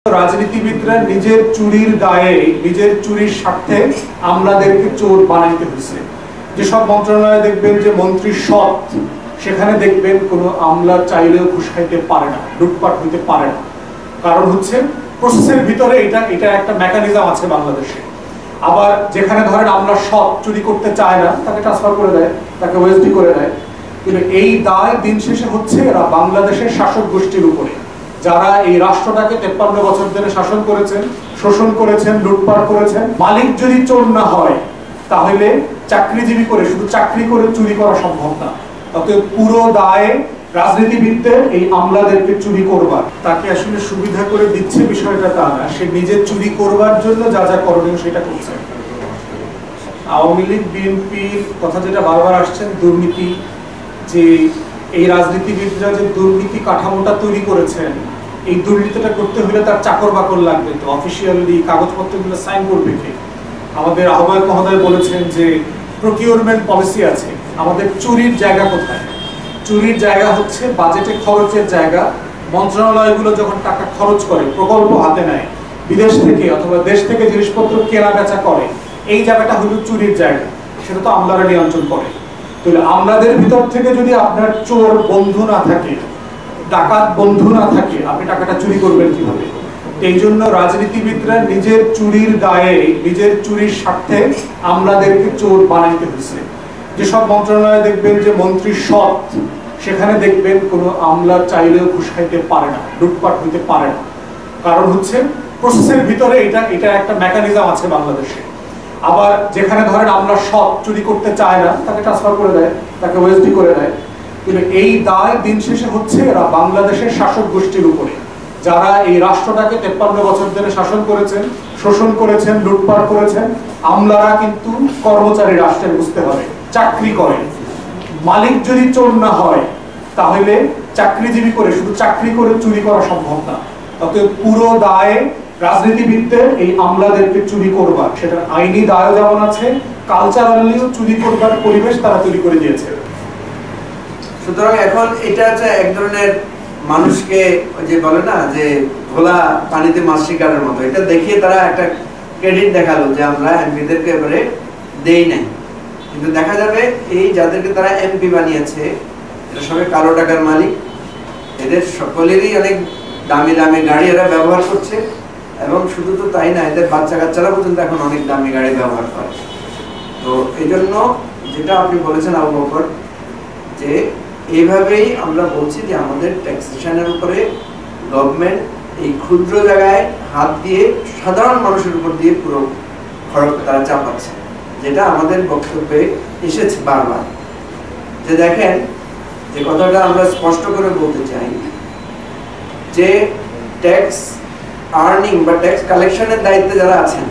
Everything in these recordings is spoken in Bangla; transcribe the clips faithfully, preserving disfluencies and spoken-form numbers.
রাজনীতিবিদরা নিজের চুরির দায়ে নিজের চুরির স্বার্থে আমলাদেরকে চোর বানাইতে হয়েছে। যেসব মন্ত্রণালয়ে দেখবেন যে মন্ত্রী সৎ, সেখানে দেখবেন কোনো আমলা চাইলেও ঘুষ খাইতে পারে না, লুটপাট হইতে পারে না। কারণ হচ্ছে প্রসেসের ভিতরে এটা এটা একটা মেকানিজম আছে বাংলাদেশে। আবার যেখানে ধরেন আমলা সৎ, চুরি করতে চায় না, তাকে ট্রান্সফার করে দেয়, তাকে ওএসডি করে দেয়। কিন্তু এই দায় দিন শেষে হচ্ছে এরা বাংলাদেশের শাসক গোষ্ঠীর উপরে, যারা এই রাষ্ট্রটাকে তেপ্পান্ন বছর ধরে শাসন করেছেন, শোষণ করেছেন, লুটপাট করেছেন। মালিক যদি চোর না হয় তাহলে চাকরিজীবী করে, শুধু চাকরি করে চুরি করা সম্ভব না। অতএব পুরো দায়ে রাজনীতিবিদদের এই আমলাদেরকে চুরি করবার, তাকে আসলে সুবিধা করে দিচ্ছে বিষয়টা তা না, সে নিজে চুরি করবার জন্য যা যা করণীয় সেটা করছে। আওয়ামী লীগ বিএনপির কথা যেটা বারবার আসছেন, দুর্নীতি, যে এই রাজনীতিবিদরা যে দুর্নীতি কাঠামোটা তৈরি করেছেন, এই দুর্নীতিটা করতে হলে তার চাকর বাকর লাগবে, তো অফিসিয়ালি কাগজপত্রগুলো সাইন করবে কে? আমাদের আহ্বায়ক মহোদয় বলেছেন যে প্রকিউরমেন্ট পলিসি আছে, আমাদের চুরির জায়গা কোথায়? চুরির জায়গা হচ্ছে বাজেটে খরচের জায়গা। মন্ত্রণালয়গুলো যখন টাকা খরচ করে, প্রকল্প হাতে নেয়, বিদেশ থেকে অথবা দেশ থেকে জিনিসপত্র কেনা বেচা করে, এই জায়গাটা হলো চুরির জায়গা, সেটা তো আমলারা নিয়ন্ত্রণ করে। তাহলে আমলাদের ভিতর থেকে যদি আপনার চোর বন্ধু না থাকে, ডাকাত বন্ধু না থাকে, আপনি টাকাটা চুরি করবেন কিভাবে? এই জন্য রাজনীতিবিদরা নিজের চুরির দায়ে নিজের চুরির স্বার্থে আমলাদেরকে চোর বানাইতে হয়েছে। যেসব মন্ত্রণালয়ে দেখবেন যে মন্ত্রী সৎ, সেখানে দেখবেন কোনো আমলা চাইলেও ঘুষ খাইতে পারে না, লুটপাট হইতে পারে না। কারণ হচ্ছে প্রসেসের ভিতরে এটা এটা একটা মেকানিজম আছে বাংলাদেশে। আবার যেখানে ধরেন আমলা সৎ, চুরি করতে চায় না, তাকে ট্রান্সফার করে দেয়, তাকে ওএসডি করে দেয়। কিন্তু এই দায় দিন শেষে হচ্ছে এরা বাংলাদেশের শাসক গোষ্ঠীর উপরে, যারা এই রাষ্ট্রটাকে তেপ্পান্ন বছর ধরে শাসন করেছেন, শোষণ করেছেন, লুটপাট করেছেন। আমলারা কিন্তু কর্মচারী রাষ্ট্রের, বুঝতে হবে, চাকরি করে। মালিক যদি চোর না হয় তাহলে চাকরিজীবী করে, শুধু চাকরি করে চুরি করা সম্ভব না। অতএব পুরো দায়ে রাজনীতিবিদদের এই আমলাদেরকে চুরি করবার, সেটা আইনি দায় যেমন আছে, কালচারালিও চুরি করবার পরিবেশ তারা তৈরি করে দিয়েছে। সুতরাং এখন এটা হচ্ছে এক ধরনের মানুষকে যে বলে না যে ঘোলা পানিতে মাছ শিকারের মতো, এটা দেখিয়ে তারা একটা ক্রেডিট দেখালো যে আমরা এমপিদেরকে এবারে দেই নাই। কিন্তু দেখা যাবে এই যাদেরকে তারা এমপি বানিয়েছে, এটা সবাই কালো টাকার মালিক, এদের সকলেরই অনেক দামি দামি গাড়ি এরা ব্যবহার করছে। এবং শুধু তো তাই না, এদের বাচ্চা কাচ্চারা পর্যন্ত এখন অনেক দামি গাড়ি ব্যবহার করে। তো এই জন্য যেটা আপনি বলেছেন আবু বকর, যে এইভাবেই আমরা বলছি যে আমাদের ট্যাক্সেশনের উপরে গভর্নমেন্ট এই ক্ষুদ্র জায়গায় হাত দিয়ে সাধারণ মানুষের উপর দিয়ে পুরো খরচ তারা চাপাচ্ছে, যেটা আমাদের বক্তব্যে এসেছে বারবার। যে দেখেন, যে কথাটা আমরা স্পষ্ট করে বলতে চাই, যে ট্যাক্স আর্নিং বা ট্যাক্স কালেকশনের দায়িত্বে যারা আছেন,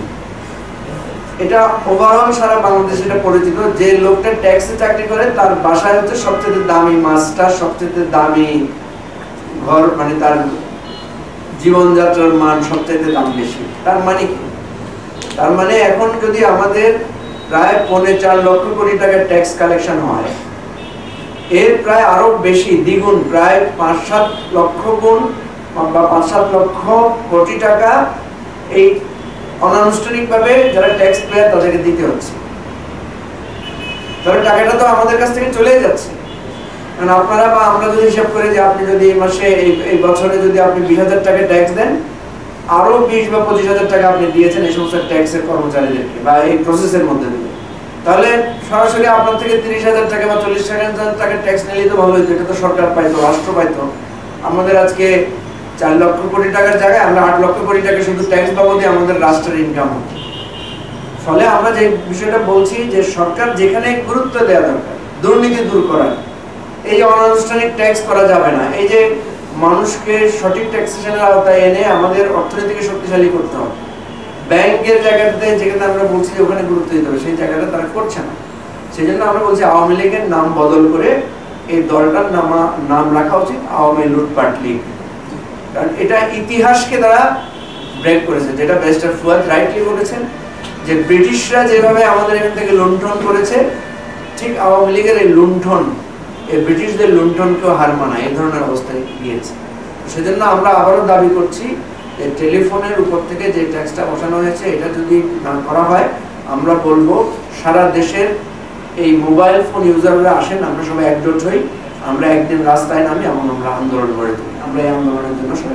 এটা ওভারঅল সারা বাংলাদেশে এটা পরিচিত, যে লোকটা ট্যাক্সে চাকরি করে তার বাসায় হচ্ছে সবচেয়ে দামি মাছটা, সবচেয়ে দামি ঘর, মানে তার জীবনযাত্রার মান সবচেয়ে দাম বেশি। তার মানে কি? তার মানে এখন যদি আমাদের প্রায় পৌনে চার লক্ষ কোটি টাকার ট্যাক্স কালেকশন হয়, এর প্রায় আরো বেশি, দ্বিগুণ, প্রায় পাঁচ সাত লক্ষ গুণ বা পাঁচ সাত লক্ষ কোটি টাকা এই অনানুষ্ঠানিকভাবে যারা ট্যাক্স পেয়ার তাদেরকে দিতে হচ্ছে। তাহলে টাকাটা তো আমাদের কাছ থেকে চলে যাচ্ছে। কারণ আপনারা বা আমরা যদি হিসাব করি যে আপনি যদি এই মাসে এই বছরে যদি আপনি বিশ হাজার টাকা ট্যাক্স দেন, আরো বিশ বা পঁচিশ হাজার টাকা আপনি দিয়েছেন এই সমস্ত ট্যাক্সের কর্মচারীদেরকে বা এই প্রসেসের মধ্যে দিয়ে, তাহলে সরাসরি আপনার থেকে তিরিশ হাজার টাকা বা চল্লিশ হাজার টাকা ট্যাক্স নিলে তো ভালো হতো। এটা তো সরকার পাইতো, রাষ্ট্র পাইতো। আমাদের আজকে চার লক্ষ কোটি টাকার জায়গায় আমরা আট লক্ষ কোটি টাকা শুধু ট্যাক্স বাবদে আমাদের রাষ্ট্রের ইনকাম হতো। ফলে আমরা যে বিষয়টা বলছি, যে সরকার যেখানে গুরুত্ব দেওয়া দরকার দুর্নীতি দূর করার, এই যে অনানুষ্ঠানিক ট্যাক্স করা যাবে না, এই যে মানুষকে সঠিক ট্যাক্সেশনের আওতায় এনে আমাদের অর্থনীতিকে শক্তিশালী করতে হবে। ব্যাংকের জায়গাতে যেখানে আমরা বলছি যে ওখানে গুরুত্ব দিতে হবে, সেই জায়গাটা তারা করছে না। সেই জন্য আমরা বলছি আওয়ামী লীগের নাম বদল করে এই দলটার নামা নাম রাখা উচিত আওয়ামী লুটপাট লীগ। কারণ এটা ইতিহাসকে তারা ব্রেক করেছে, যেটা ব্যারিস্টার ফুয়াদ রাইটলি বলেছেন, যে ব্রিটিশরা যেভাবে আমাদের এখান থেকে লুণ্ঠন করেছে, ঠিক আওয়ামী লীগের এই লুণ্ঠন, এই ব্রিটিশদের লুণ্ঠনকেও হার মানায়, এই ধরনের অবস্থায় গিয়েছে। সেজন্য আমরা আবারও দাবি করছি যে টেলিফোনের উপর থেকে যে ট্যাক্সটা বসানো হয়েছে এটা যদি না করা হয়, আমরা বলবো সারা দেশের এই মোবাইল ফোন ইউজাররা আসেন, আমরা সবাই একজোট হই, আমরা একদিন রাস্তায় নামি এবং আমরা আন্দোলন গড়ে তুলি। আমরা এই আন্দোলনের জন্য